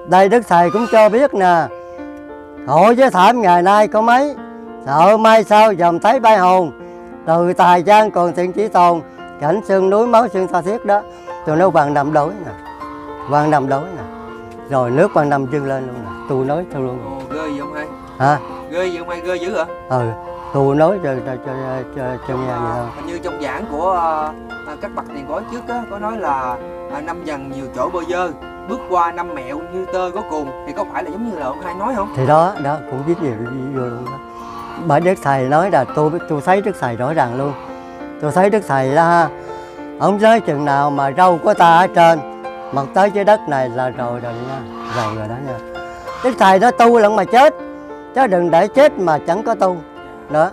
Đây Đức Thầy cũng cho biết nè, hội với thảm ngày nay có mấy, sợ mai sau dòng thấy bay hồn, từ tài gian còn thiện chỉ tồn, cảnh xương núi máu xương tha thiết đó. Tôi nói Quan Năm đối nè, Quan Năm đối nè, rồi nước Quan Năm dâng lên luôn nè, tôi nói theo luôn. Ồ, ghê gì không hay? Hả? Ghê gì không hay, ghê dữ hả? Tôi nói cho nghe vậy thôi. Như trong giảng của các bậc tiền bối trước á, có nói là năm dần nhiều chỗ bơ vơ, bước qua năm mẹo như tơ có cuồng, thì có phải là giống như là ông hai nói không? Thì đó cũng viết nhiều vô luôn đó. Bởi Đức Thầy nói là tôi thấy Đức Thầy rõ ràng luôn. Tôi thấy Đức Thầy là ông nói chừng nào mà râu của ta ở trên, mặt tới dưới đất này là rồi nha, rồi đó nha. Đức Thầy đó tu lẫn mà chết, chứ đừng để chết mà chẳng có tu nữa.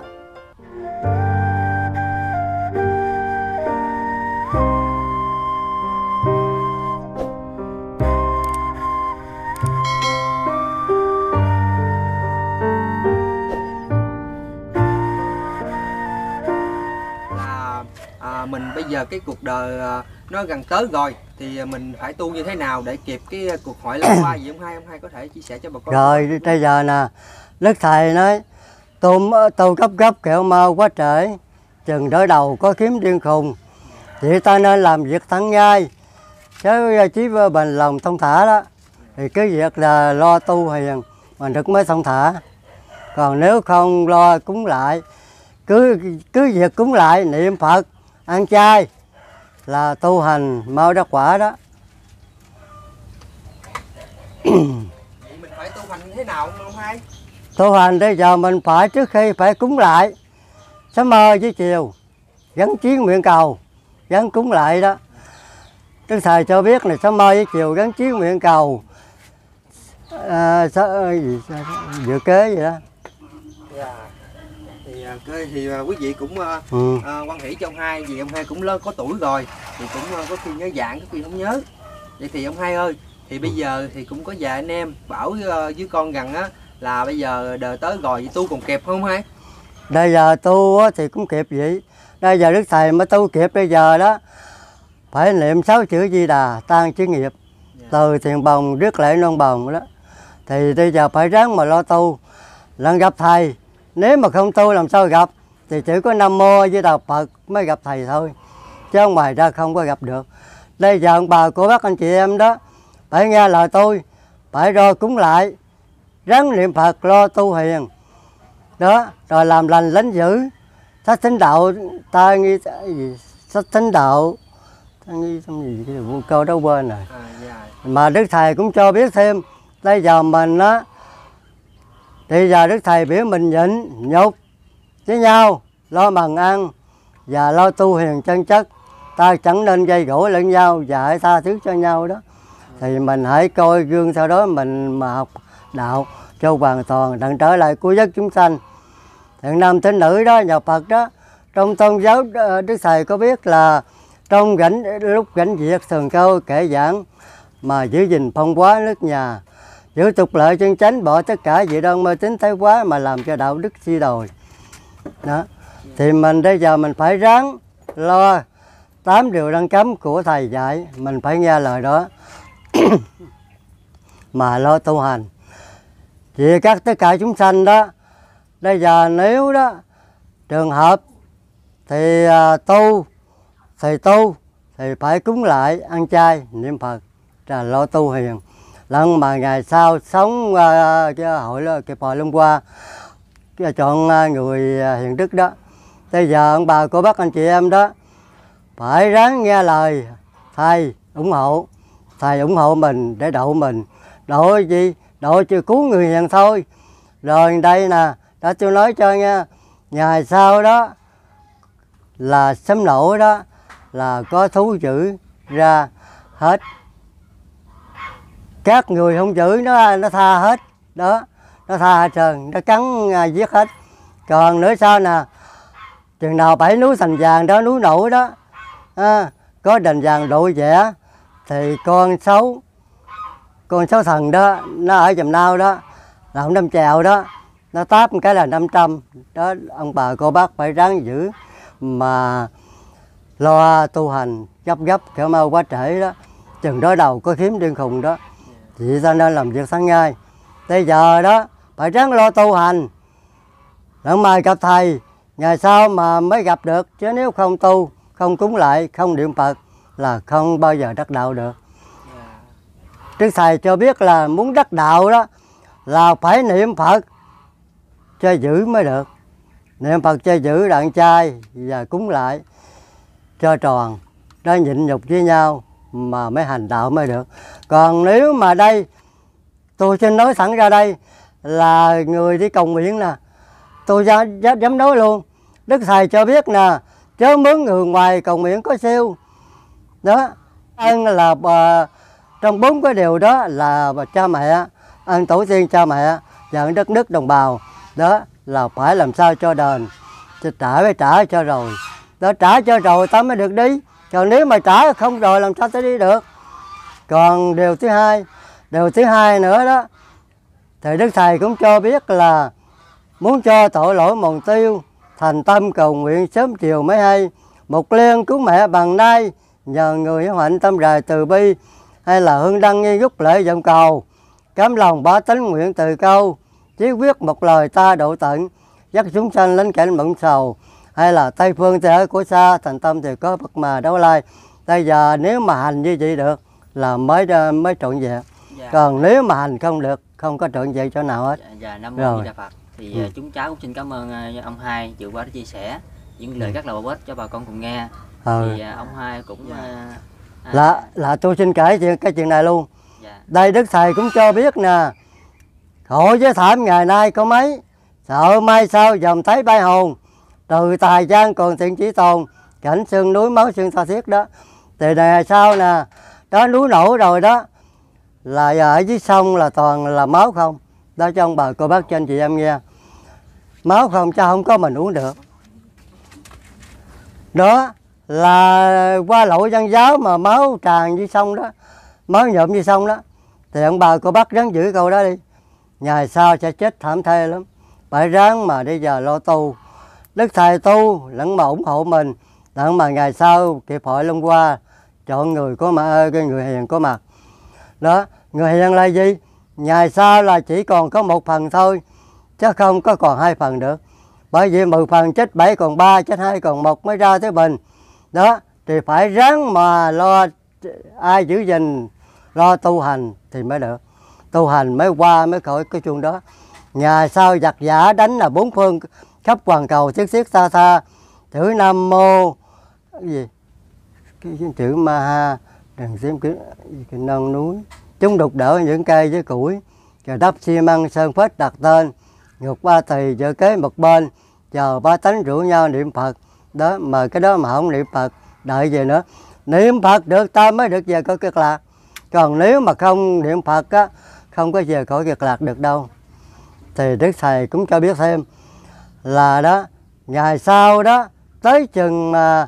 Mình bây giờ cái cuộc đời nó gần tới rồi thì mình phải tu như thế nào để kịp cái cuộc hội Long Hoa gì ông hai có thể chia sẻ cho bà con? Rồi bây giờ nè, Đức Thầy nói tu gấp kẹo mau quá trễ, chừng đỡ đầu có kiếm điên khùng, thì ta nên làm việc thẳng ngay, chứ chí bình lòng thông thả đó, thì cái việc là lo tu hiền mà được mới thông thả. Còn nếu không lo cúng lại, cứ việc cúng lại niệm Phật ăn chay là tu hành mau đắc quả đó. Vậy mình phải tu hành như thế nào ông hai? Tu hành bây giờ mình phải trước khi phải cúng lại sớm mơ với chiều, gắn chiến nguyện cầu, gắn cúng lại đó. Đức Thầy cho biết là sớm mơ với chiều gắn chiến nguyện cầu, dự kế vậy đó. Thì quý vị cũng quan hỷ cho ông hai, vì ông hai cũng lớn có tuổi rồi thì cũng có khi nhớ dạng, có khi không nhớ. Vậy thì ông hai ơi, thì bây giờ thì cũng có vài anh em bảo với con rằng á là bây giờ đời tới rồi, vậy tu còn kịp không hai? Bây giờ tu thì cũng kịp vậy. Bây giờ Đức Thầy mới tu kịp bây giờ đó, phải niệm 6 chữ Di Đà tan chướng nghiệp, từ thiền bồng rước lễ non bồng đó. Thì bây giờ phải ráng mà lo tu. Lần gặp Thầy, nếu mà không tu làm sao gặp, thì chỉ có Nam Mô với Đạo Phật mới gặp Thầy thôi, chứ ngoài ra không có gặp được. Bây giờ ông bà cô bác anh chị em đó phải nghe lời tôi, phải lo cúng lại, ráng niệm Phật lo tu hiền đó, rồi làm lành lánh dữ. Sách thính đạo ta nghi gì, sách thính đạo ta nghi gì cái câu đó quên rồi. Mà Đức Thầy cũng cho biết thêm, bây giờ mình á, thì giờ Đức Thầy biểu mình nhịn nhục với nhau, lo bằng ăn và lo tu hiền chân chất. Ta chẳng nên gây gỗ lẫn nhau và hãy tha thứ cho nhau đó. Thì mình hãy coi gương sau đó mình mà học đạo cho hoàn toàn, đặng trở lại cứu vớt chúng sanh. Thiện nam tín nữ đó, nhà Phật đó, trong tôn giáo Đức Thầy có biết là trong lúc rảnh việc thường câu kể giảng mà giữ gìn phong hóa nước nhà, giữ tục lệ chân chánh, bỏ tất cả dị đoan mê tín thái quá mà làm cho đạo đức suy đồi đó. Thì mình bây giờ mình phải ráng lo 8 điều răn cấm của Thầy dạy, mình phải nghe lời đó mà lo tu hành. Vì tất cả chúng sanh đó, bây giờ nếu đó trường hợp thì thì phải cúng lại ăn chay niệm Phật là lo tu hiền. Lần mà ngày sau sống cái hội cái hội Long Hoa chọn người hiền đức đó, bây giờ ông bà cô bác anh chị em đó phải ráng nghe lời Thầy ủng hộ. Thầy ủng hộ mình để độ mình, độ gì? Độ chứ cứu người hiền thôi. Rồi đây nè, đã tôi nói cho nha, ngày sau đó là sấm nổ đó là có thú dữ ra hết. Các người không giữ nó tha hết đó, nó tha hết trơn, nó cắn giết hết. Còn nữa sau nè, chừng nào 7 núi thành vàng đó, núi nổi đó, có đền vàng đội vẽ, thì con xấu thần đó, nó ở Dầm Nao đó, là ông Năm Chèo đó, nó táp một cái là 500 đó. Ông bà cô bác phải ráng giữ mà lo tu hành gấp kẻo mau quá trễ đó, chừng đó đầu có kiếm điên khùng đó. Vậy ta nên làm việc sáng ngay. Bây giờ đó phải ráng lo tu hành, đặng mai gặp thầy ngày sau mà mới gặp được, chứ nếu không tu, không cúng lại, không niệm Phật là không bao giờ đắc đạo được. Đức thầy cho biết là muốn đắc đạo đó là phải niệm Phật cho giữ mới được. Niệm Phật cho giữ đặng chay và cúng lại cho tròn, đó nhịn nhục với nhau mà mới hành đạo mới được. Còn nếu mà đây, tôi xin nói sẵn ra đây là người đi cầu nguyện nè, tôi dám nói luôn, Đức thầy cho biết nè, chớ mướn người ngoài cầu nguyện có siêu đó. Ân là trong 4 cái điều đó là cha mẹ, ân tổ tiên cha mẹ và ân đất nước đồng bào, đó là phải làm sao cho đền, phải trả cho rồi, đó trả cho rồi ta mới được đi. Còn nếu mà trả không rồi làm sao ta đi được. Còn điều thứ hai nữa đó, thì Đức thầy cũng cho biết là muốn cho tội lỗi mòn tiêu, thành tâm cầu nguyện sớm chiều mới hay. Một liên cứu mẹ bằng nay, nhờ người hiếu hạnh tâm rài từ bi, hay là hương đăng nghi gúc lễ vọng cầu, cám lòng bá tánh nguyện từ câu, chí quyết một lời ta độ tận, dắt chúng sanh lên cảnh mẫn sầu, hay là Tây phương thế của xa, thành tâm thì có Phật mà đấu lai. Bây giờ nếu mà hành như vậy được là mới trọn vẹn. Dạ. Còn nếu mà hành không được, không có trọn vẹn chỗ nào hết. Dạ, Nam Mô Di Đà Phật. Thì chúng cháu cũng xin cảm ơn ông Hai vừa qua đã chia sẻ những lời rất là bổ ích cho bà con cùng nghe. Thì ông Hai cũng là tôi xin kể cái chuyện này luôn. Dạ. Đây Đức thầy cũng cho biết nè, khổ với thảm ngày nay có mấy, sợ mai sau dòng thấy bay hồn, từ tài gian còn thiện chỉ tồn, cảnh xương núi máu xương tha thiết đó. Thì này sau nè, đó núi nổ rồi đó, là ở dưới sông là toàn là máu không. Đó cho ông bà cô bác cho anh chị em nghe, máu không chứ không có mình uống được. Đó là qua lỗi dân giáo mà máu tràn dưới sông đó, máu nhuộm dưới sông đó. Thì ông bà cô bác ráng giữ câu đó đi, ngày sau sẽ chết thảm thê lắm. Phải ráng mà đi giờ lo tu. Đức thầy tu lẫn mà ủng hộ mình, đặng mà ngày sau kịp hội long qua chọn người có mặt, cái người hiền có mặt. Đó, người hiền là gì? Ngày sau là chỉ còn có 1 phần thôi, chứ không có còn 2 phần được. Bởi vì 10 phần chết 7 còn 3, chết 2 còn 1 mới ra tới bình. Đó, thì phải ráng mà lo, ai giữ gìn, lo tu hành thì mới được. Tu hành mới qua, mới khỏi cái chuông đó. Nhà sau giặc giả đánh là 4 phương khắp hoàn cầu, xiết xiết xa xa, chữ Nam Mô cái gì, cái chữ Ma Ha, đừng xem cái non núi, chúng đục đỡ những cây với củi, rồi đắp xi măng sơn phết đặt tên, ngục ba tỳ vợ kế một bên, chờ ba tánh rủ nhau niệm Phật. Đó mà cái đó mà không niệm Phật đợi về nữa. Niệm Phật được ta mới được về cõi Cực Lạc. Còn nếu mà không niệm Phật á, không có về cõi Cực Lạc được đâu. Thì Đức thầy cũng cho biết thêm là đó, ngày sau đó tới chừng mà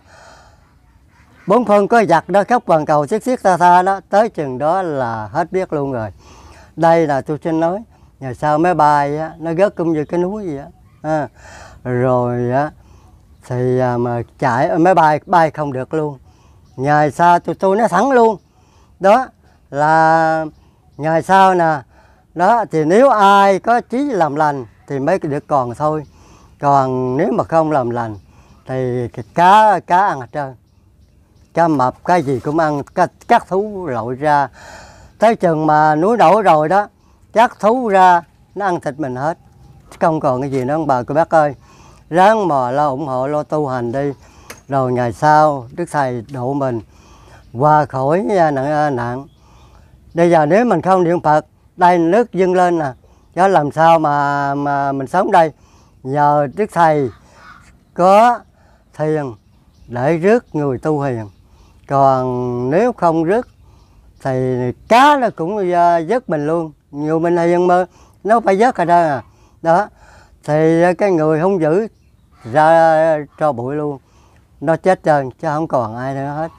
4 phương có giặc đó khắp hoàn cầu xiết xiết xa xa đó, tới chừng đó là hết biết luôn rồi. Đây là tôi xin nói, ngày sau máy bay á, nó rớt cũng như cái núi vậy á. Rồi á thì mà chạy máy bay không được luôn. Ngày sau tôi nói thẳng luôn, đó là ngày sau nè, đó thì nếu ai có chí làm lành thì mới được còn thôi. Còn nếu mà không làm lành thì cá ăn hết trơn, cá mập cái gì cũng ăn, các thú lội ra. Tới chừng mà núi nổ rồi đó, các thú ra nó ăn thịt mình hết, không còn cái gì nữa. Ông bà cô bác ơi, ráng mà lo ủng hộ, lo tu hành đi, rồi ngày sau Đức thầy độ mình qua khỏi nạn. Bây giờ nếu mình không niệm Phật, đây nước dâng lên nè, chứ làm sao mà mình sống đây. Nhờ Đức thầy có thiền để rước người tu hiền. Còn nếu không rước thì cá nó cũng vớt mình luôn. Nhiều mình hiền mà nó phải vớt ở đây à. Đó thì cái người không giữ ra cho bụi luôn, nó chết trơn chứ không còn ai nữa hết.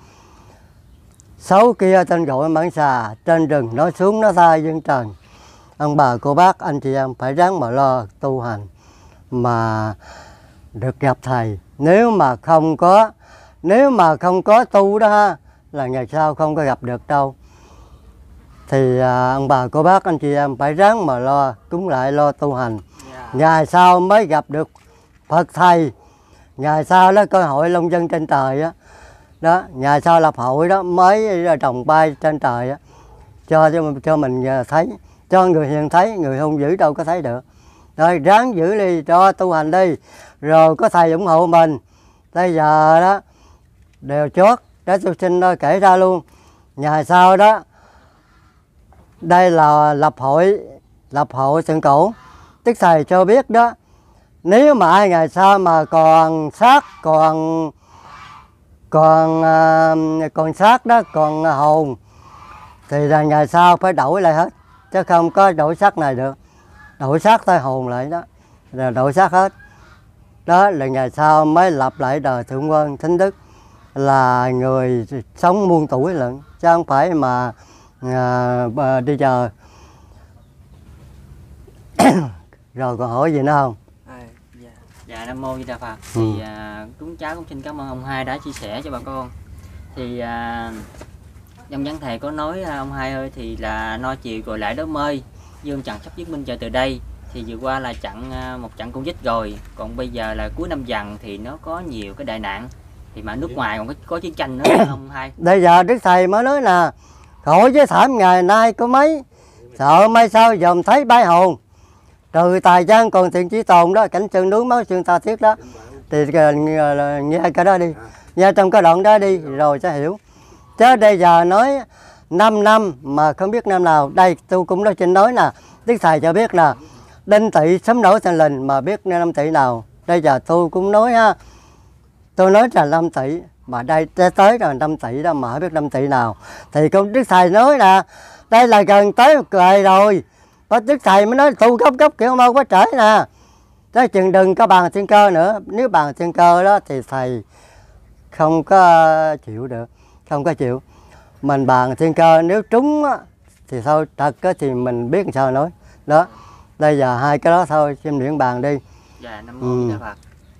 Xấu kia tên gọi mãng xà, trên rừng nó xuống nó tha dân trần. Ông bà cô bác anh chị em phải ráng mà lo tu hành mà được gặp thầy. Nếu mà không có tu đó ha, là ngày sau không có gặp được đâu. thì ông bà cô bác anh chị em phải ráng mà lo cúng lại, lo tu hành. Ngày sau mới gặp được Phật thầy, ngày sau đó cơ hội long dân trên trời á, đó ngày sau lập hội đó mới trồng bay trên trời á, cho mình thấy, cho người hiền thấy, người hung dữ đâu có thấy được. Rồi ráng giữ đi, cho tu hành đi, rồi có thầy ủng hộ mình. Bây giờ đó đều chót để tôi xin kể ra luôn. Ngày sau đó đây là lập hội Thượng Cổ. Đức thầy cho biết đó, nếu mà ai ngày sau mà còn xác, còn xác đó, còn hồn thì là ngày sau phải đổi lại hết, chứ không có đổi xác này được. Đổi xác thôi, hồn lại đó, rồi đổi xác hết. Đó là ngày sau mới lập lại đời Thượng Quân Thánh Đức, là người sống muôn tuổi lận, chứ không phải mà đi chờ. Rồi còn hỏi gì nữa không? Dạ, Nam Mô Di Đà Phật. Thì chúng cháu cũng xin cảm ơn ông Hai đã chia sẻ cho bà con. Thì trong văn thầy có nói ông Hai ơi, thì là no chiều rồi lại đó mơi, dương chặn sắp chứng minh chờ từ đây. Thì vừa qua là chặn một trận con vít rồi, còn bây giờ là cuối năm Dần thì nó có nhiều cái đại nạn, thì mà nước ngoài còn có chiến tranh nữa ông Hai. Bây giờ Đức thầy mới nói là khổ với thảm ngày nay có mấy, sợ mai sau dòm thấy bay hồn, trừ tài gian còn thiện chí tồn đó, cảnh chân núi máu xương ta thiết đó. Thì nghe cái đó đi, nghe trong cái đoạn đó đi rồi sẽ hiểu. Chứ bây giờ nói 5 năm mà không biết năm nào. Đây tôi cũng nói trên nói nè, Đức thầy cho biết là Đinh Tỵ sớm nổi thành lình mà biết năm Tỵ nào. Bây giờ tôi cũng nói ha, tôi nói là 5 Tỵ mà đây tới rồi 5 Tỵ đó mà không biết 5 Tỵ nào. Thì cũng Đức thầy nói là đây là gần tới một ngày rồi. Và Đức thầy mới nói tu gấp kiểu mau quá trễ nè. Tới chừng đừng có bàn thiên cơ nữa. Nếu bàn thiên cơ đó thì thầy không có chịu được, không có chịu. Mình bàn thiên cơ nếu trúng á, thì thôi, thật á, thì mình biết làm sao nói. Đó, bây giờ hai cái đó thôi, xem luyện bàn đi. Dạ, Nam Mô Di Đà Phật.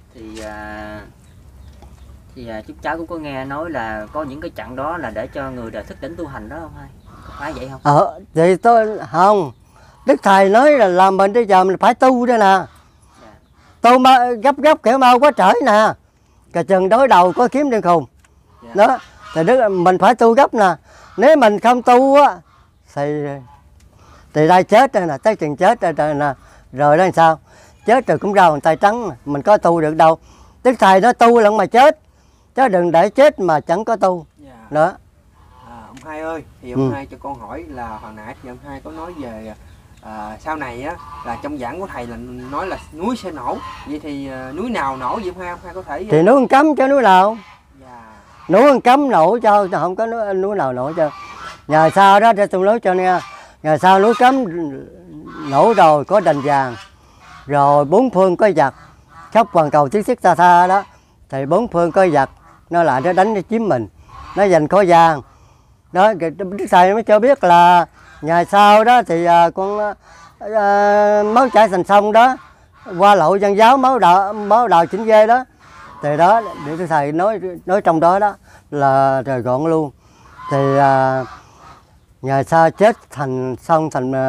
Thì chúng cháu cũng có nghe nói là có những cái trận đó là để cho người đời thức tỉnh tu hành đó không Hai? Phải vậy không? Thì tôi không. Đức thầy nói là làm mình bây giờ mình phải tu đây nè. Tu mà gấp kiểu mau quá trễ nè. Cả chừng đối đầu có kiếm điên khùng. Đó, thì mình phải tu gấp nè. Nếu mình không tu á thì đây chết rồi nè, tới chừng chết rồi nè. Rồi đó làm sao? Chết rồi cũng rau bàn tay trắng, mình có tu được đâu. Đức thầy nó tu lẫn mà chết, chứ đừng để chết mà chẳng có tu. Đó. Ông Hai ơi, thì ông Hai cho con hỏi là hồi nãy thì ông Hai có nói về sau này á, là trong giảng của thầy là nói là núi sẽ nổ. Vậy thì núi nào nổ vậy ông Hai có thể... Thì núi cấm cho núi nào. Núi cấm nổ cho không có núi nào nổ cho. Ngày sau đó để tôi nói cho nghe. Ngày sau núi cấm nổ rồi có đền vàng, rồi bốn phương có giặc khắp hoàn cầu thiết thiết xa xa đó, thì bốn phương có giặc nó lại nó đánh nó chiếm mình, nó giành có vàng đó. Đức thầy mới cho biết là ngày sau đó thì con máu chảy thành sông đó, qua lộ dân giáo máu đạo chỉnh ghê đó. Thì đó để Đức thầy nói trong đó đó là rồi gọn luôn. Thì ngày sau chết thành sông,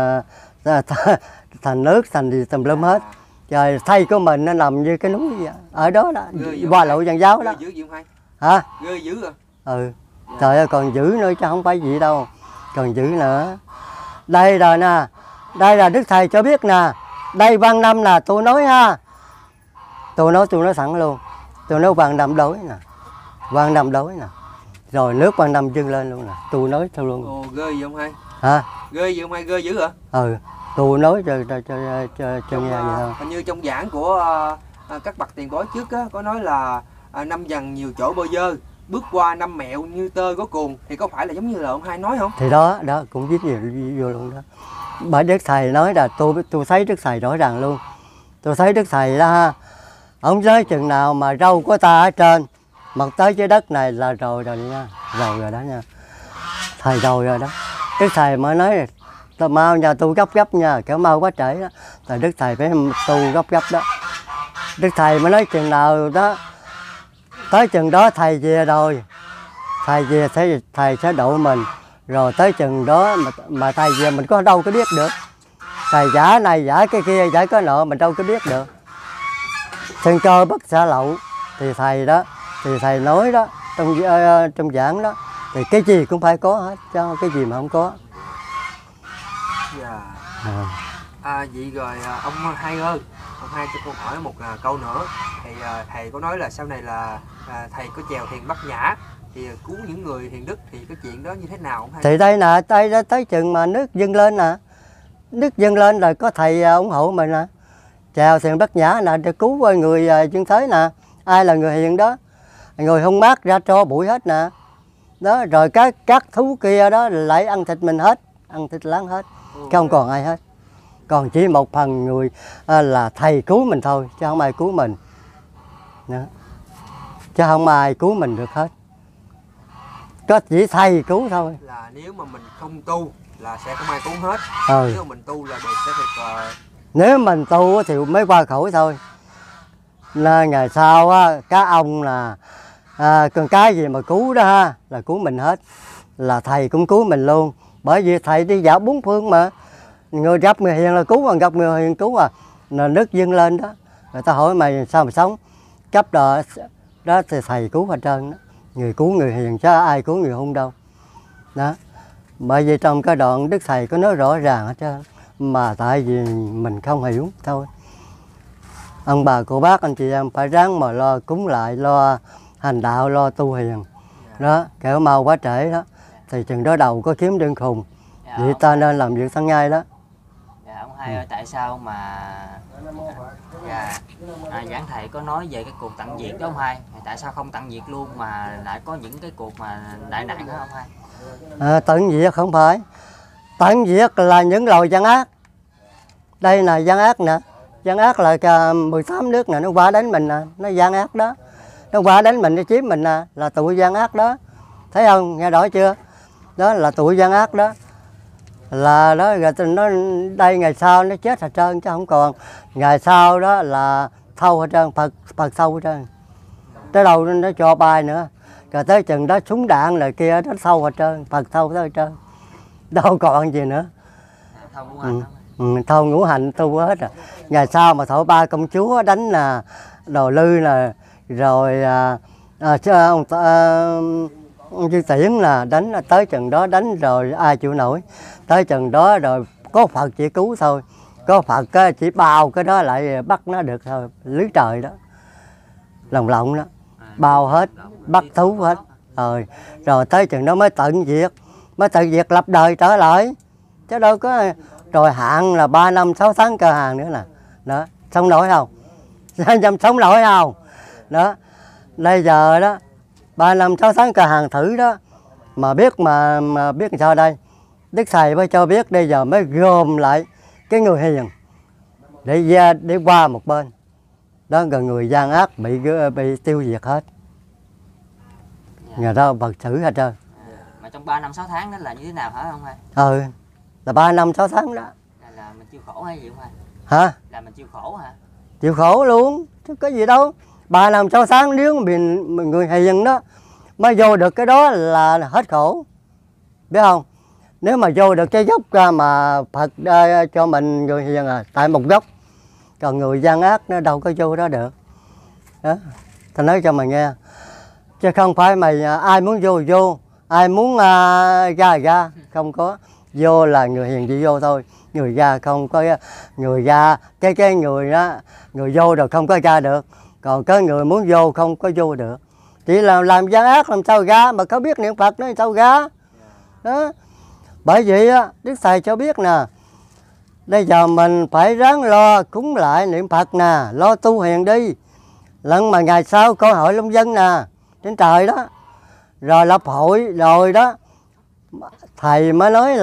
thành nước, thành gì tùm lum hết. Trời, thầy của mình nó nằm như cái núi vậy. Ở đó đó, qua lộ dân giáo đó. Ghê dữ không Hai? Hả? Ghê dữ à? Trời ơi, còn dữ nữa chứ không phải gì đâu. Còn dữ nữa. Đây rồi nè, đây là Đức thầy cho biết nè. Đây Văn Năm nè, tôi nói ha. Tôi nói sẵn luôn. Tôi nói Văn Năm đối nè. Văn Năm đối nè. Rồi nước Văn Năm dâng lên luôn nè. Tôi nói thôi luôn. Ồ, ghê gì không Hai? Hả? Ghê gì không Hai? Ghê dữ hả? Tôi nói cho nghe vậy thôi. Hình như trong giảng của các bậc tiền bối trước á, có nói là năm Dần nhiều chỗ bơ dơ, bước qua năm Mẹo như tơ có cuồng. Thì có phải là giống như là ông Hai nói không? Thì đó cũng viết vô luôn đó. Bởi Đức thầy nói là tôi thấy Đức thầy rõ ràng luôn. Tôi thấy Đức thầy đó ha. Ông nói chừng nào mà râu của ta ở trên, mặt tới dưới đất này là rồi nha. Rồi đó nha. Thầy rồi đó. Đức thầy mới nói tôi mau nhà tu gấp nha, kiểu mau quá trễ đó. Thì Đức thầy phải tu gấp đó. Đức thầy mới nói chừng nào đó, tới chừng đó thầy về rồi, thầy về thầy sẽ độ mình. rồi tới chừng đó mà thầy về mình có đâu có biết được, thầy giả này giả cái kia giả cái nọ mình đâu có biết được. Sơn cơ bất xả lậu thì thầy đó, thì thầy nói đó trong giảng đó thì cái gì cũng phải có hết, chứ cái gì mà không có. Dạ. Vậy rồi ông Hai ơi, ông Hai cho con hỏi một câu nữa. Thì thầy có nói là sau này là thầy có chèo thuyền Bát Nhã thì cứu những người hiền đức, thì cái chuyện đó như thế nào ông Hai? Thì đây nè, đây đó, tới chừng mà nước dâng lên nè, nước dâng lên rồi có thầy ủng hộ mình nè, chèo thuyền Bát Nhã nè để cứu người dương thế nè, ai là người hiền đó, người hung mát ra cho bụi hết nè, đó rồi các thú kia đó lại ăn thịt mình hết, ăn thịt láng hết, không còn ai hết, còn chỉ một phần người là thầy cứu mình thôi, chứ không ai cứu mình đó. Chứ không ai cứu mình được hết, có chỉ thầy cứu thôi. Là nếu mà mình không tu là sẽ không ai cứu hết. Nếu mà mình tu là được sẽ được. Nếu mình tu thì mới qua khỏi thôi. Nên ngày sau á, cá ông là con cái gì mà cứu đó ha, là cứu mình hết, là thầy cũng cứu mình luôn, bởi vì thầy đi dạo bốn phương mà, người gặp người hiền là cứu, còn gặp người hiền cứu là nước dâng lên đó, người ta hỏi mày sao mà sống, cấp đó thì thầy cứu hết trơn đó, người cứu người hiền chứ ai cứu người hung đâu đó. Bởi vì trong cái đoạn Đức Thầy có nói rõ ràng hết trơn, mà tại vì mình không hiểu thôi. Ông bà cô bác anh chị em phải ráng mà lo cúng lại, lo hành đạo, lo tu hiền đó, kẻo mau quá trễ đó thì chừng đó đầu có kiếm đơn khùng. Vậy ta nên làm việc tháng ngày đó. Dạ ông Hai ơi, tại sao mà giảng thầy có nói về cái cuộc tận diệt đó ông Hai, tại sao không tận diệt luôn mà lại có những cái cuộc mà đại nạn đó ông Hai? Tận diệt không phải, tận diệt là những loài gian ác. Đây là gian ác nè, gian ác là cả 18 nước nè, nó qua đánh mình nè, nó gian ác đó, nó qua đánh mình, nó chiếm mình nè, là tụi gian ác đó, thấy không, nghe rõ chưa, đó là tụi gian ác đó, là đó rồi nó đây ngày sau nó chết hết trơn chứ không còn, ngày sau đó là thâu hết trơn, Phật thâu hết trơn, tới đâu nó cho bay nữa, rồi tới chừng đó súng đạn là kia nó thâu hết trơn, Phật thâu hết trơn, đâu còn gì nữa. Thâu ngũ hành tu hết rồi. Ngày sau mà thổ ba công chúa đánh là Đồ Lư là rồi ông Chư Tiễn là đánh, tới chừng đó đánh rồi ai chịu nổi, tới chừng đó rồi có Phật chỉ cứu thôi, có Phật chỉ bao cái đó lại bắt nó được thôi, lưới trời đó, lòng lộng đó, bao hết, bắt thú hết, rồi tới chừng đó mới tận diệt lập đời trở lại, chứ đâu có. Rồi hạn là 3 năm 6 tháng cơ hàng nữa nè, đó, sống nổi không? Sống nổi không? Đó, bây giờ đó 3 năm 6 tháng cơ hàng thử đó, mà biết sao đây? Đức Thầy mới cho biết bây giờ mới gom lại cái người hiền để qua một bên, đó gần người gian ác bị tiêu diệt hết, người đó vật xử hết trơn. Mà trong 3 năm 6 tháng đó là như thế nào hả ông Hai? Là 3 năm 6 tháng đó. Là mình chịu khổ hay gì không Hai? Hả? Là mình chịu khổ hả? Chịu khổ luôn, chứ có gì đâu. 3 năm 6 tháng nếu mình người hiền đó mới vô được cái đó là hết khổ, biết không? Nếu mà vô được cái gốc ra mà Phật cho mình người hiền tại một gốc, còn người gian ác nó đâu có vô đó được. Đó, tôi nói cho mày nghe, chứ không phải mày ai muốn vô, ai muốn ra, không có. Vô là người hiền chỉ vô thôi, người ra không có, người ra cái người đó, người vô rồi không có ra được, còn cái người muốn vô không có vô được, chỉ là làm gian ác làm sao ra, mà có biết niệm Phật nó sao ra đó. Bởi vậy á, Đức Thầy cho biết nè, bây giờ mình phải ráng lo cúng lại niệm Phật nè, lo tu hiền đi, lần mà ngày sau coi hội Long Dân nè trên trời đó, rồi lập hội rồi đó, Thầy mới nói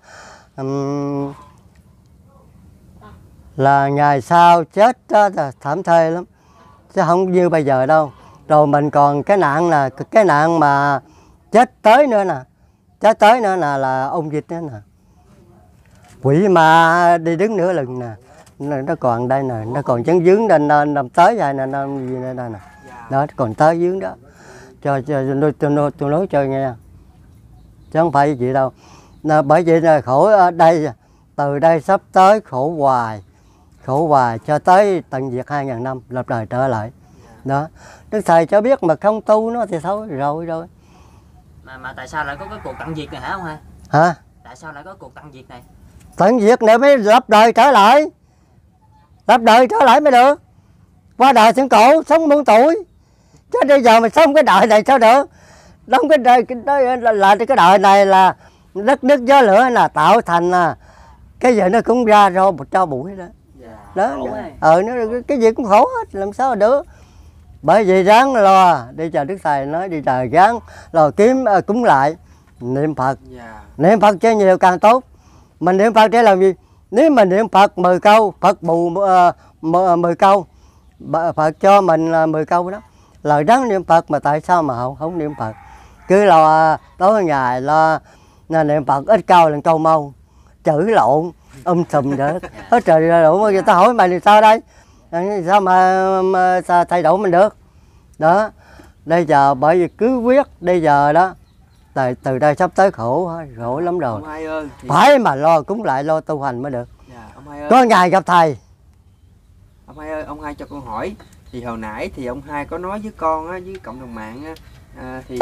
là ngày sau chết đó, thảm thê lắm, chứ không như bây giờ đâu. Rồi mình còn cái nạn mà chết tới nữa nè, là ôn dịch nữa nè, quỷ ma đi đứng nửa lừng nè, nó còn đây nè, nó còn chấn dướng nên làm tới vậy nè, nó gì đây nè, đó còn tới dướng đó, cho tôi nói cho nghe, chứ không phải vậy đâu. Bởi vậy là khổ ở đây, từ đây sắp tới khổ hoài cho tới tận diệt 2000 năm lập đời trở lại. Đó, Đức Thầy cho biết mà không tu nó thì thôi rồi. Mà tại sao lại có cái cuộc tận diệt này hả ông hai? Hả? Tại sao lại có cuộc tận diệt này? Tận diệt này mới lập đời trở lại. Lập đời trở lại mới được. Qua đời thượng cổ sống muôn tuổi. Chứ bây giờ mình sống cái đời này sao được? Đóng cái đời cái đời này là đất nước gió lửa là tạo thành cái gì nó cũng ra cho bụi đó. Đó. Cái gì cũng khổ hết, làm sao được. Bởi vì ráng lo, đi chờ Đức Thầy nói đi chờ ráng lo kiếm cúng lại niệm Phật. Niệm Phật cho nhiều càng tốt. Mình niệm Phật để làm gì? Nếu mình niệm Phật 10 câu, Phật bù 10 câu, Phật cho mình 10 câu đó. Lời ráng niệm Phật mà tại sao mà không niệm Phật? Cứ lo tối ngày lo niệm Phật ít câu là câu mâu, chữ lộn, sùm đó. Hết trời lộn, người ta hỏi mày thì sao đây? Sao mà thay đổi mình được? Đó, bây giờ bởi vì cứ quyết bây giờ đó, từ đây sắp tới khổ lắm rồi. Ông hai ơi, phải mà lo cúng lại, lo tu hành mới được. Ông hai ơi, có ngày gặp thầy. Ông hai ơi, ông hai cho con hỏi, thì hồi nãy thì ông hai có nói với con á, với cộng đồng mạng á, thì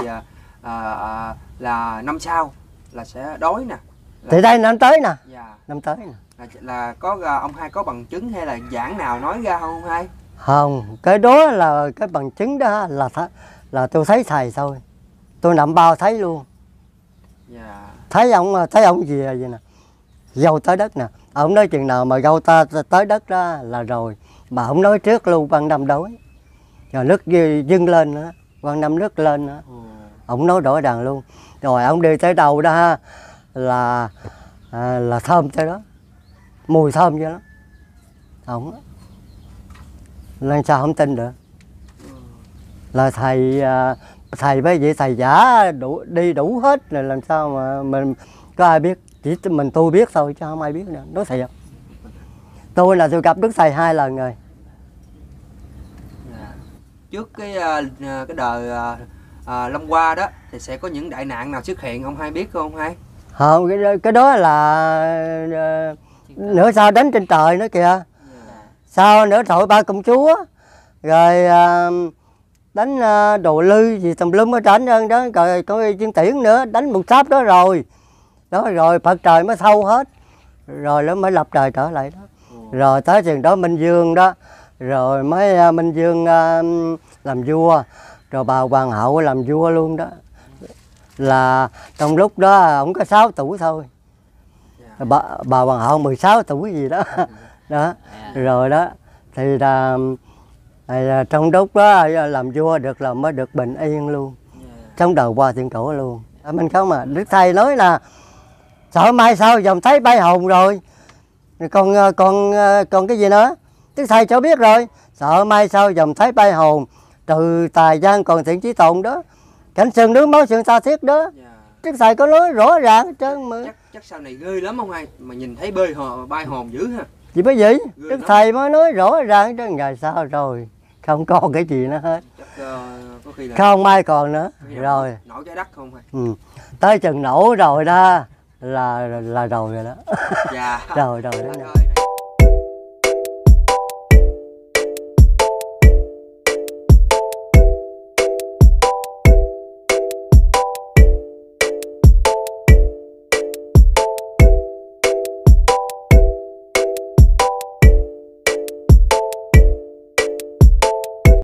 là năm sau là sẽ đói nè. Thì đây năm tới nè. Năm tới nè. Là có ông hai có bằng chứng hay là giảng nào nói ra không ông hai? Không, cái đó là cái bằng chứng đó là tôi thấy thầy thôi. Tôi nằm bao thấy luôn. Thấy ông gì vậy nè. Dâu tới đất nè. Ông nói chừng nào mà dâu ta tới đất đó là rồi. Mà ông nói trước luôn Quan Năm đói. Rồi nước dâng lên nữa. Quan Năm nước lên nữa. Ông nói rõ ràng luôn. Rồi ông đi tới đâu đó là thơm tới đó. Mùi thơm cho đó. Ông làm sao không tin được. Là thầy với vậy thầy giả đi đủ hết rồi làm sao mà mình có ai biết, chỉ mình tôi biết thôi chứ không ai biết nữa. Nói thiệt, tôi gặp Đức Thầy 2 lần rồi. Trước cái đời Long Hoa đó thì sẽ có những đại nạn nào xuất hiện ông hai biết không ông hai? Không, cái đó là nửa sao đánh trên trời nữa kìa. Sao nữa thổi ba công chúa rồi đánh đồ lư gì tùm lum ở trên đó, rồi có chuyên tiễn nữa, đánh một sáp đó rồi. Đó rồi Phật trời mới thâu hết. Rồi nó mới lập trời trở lại đó. Rồi tới chừng đó Minh Vương đó, rồi mới Minh Vương làm vua, rồi bà Hoàng hậu làm vua luôn đó. Là trong lúc đó ông có 6 tuổi thôi. Bà Hoàng hậu 16 tuổi gì đó. Đó. Rồi đó thì trong lúc đó làm vua được là mới được bình yên luôn. Trong đời qua thiên cổ luôn. Mình không mà Đức Thầy nói là sợ mai sau dòng thấy bay hồn rồi. Còn cái gì nữa? Đức Thầy cho biết rồi. Sợ mai sau dòng thấy bay hồn, trừ tài gian còn thiện chí tồn đó. Cảnh sương nước máu sương tha thiết đó. Đức Thầy có nói rõ ràng hết trơn mà. Chắc sau này ghê lắm ông hai, mà nhìn thấy bay hồn dữ ha. Vì bởi vậy Đức Thầy mới nói rõ ràng chứ ngày sau rồi không còn cái gì nữa hết. Có khi là không ai còn nữa rồi. Nổ trái đất không hay? Tới chừng nổ rồi đó là rồi đó. Dạ. rồi đó.